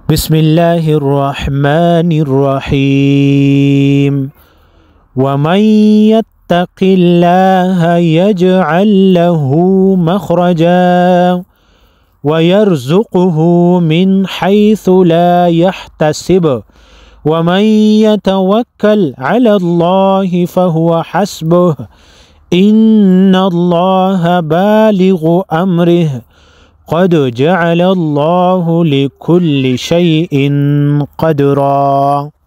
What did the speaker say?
بسم الله الرحمن الرحيم ومن يتق الله يجعل له مخرجا ويرزقه من حيث لا يحتسب ومن يتوكل على الله فهو حسبه إن الله بالغ أمره قد جعل الله لكل شيء قدرا.